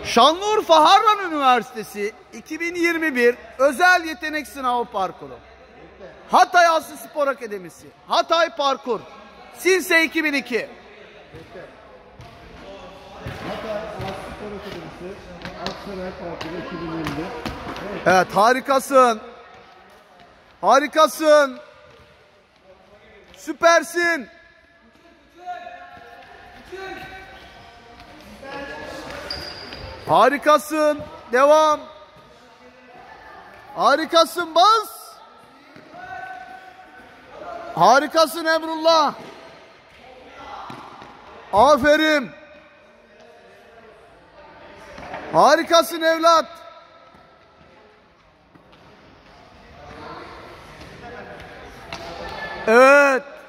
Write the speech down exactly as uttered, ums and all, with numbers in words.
Şanlıurfa Harran Üniversitesi iki bin yirmi bir Özel Yetenek Sınavı Parkuru. Hatay Aslı Spor Akademisi. Hatay Parkur. Sinse iki bin iki. Hatay Aslı Spor Akademisi. Aksaray Parkuru iki bin yirmi bir. Evet. Evet, harikasın. Harikasın. Süpersin. Harikasın. Devam. Harikasın, bas. Harikasın Emrullah. Aferin. Harikasın evlat. Evet.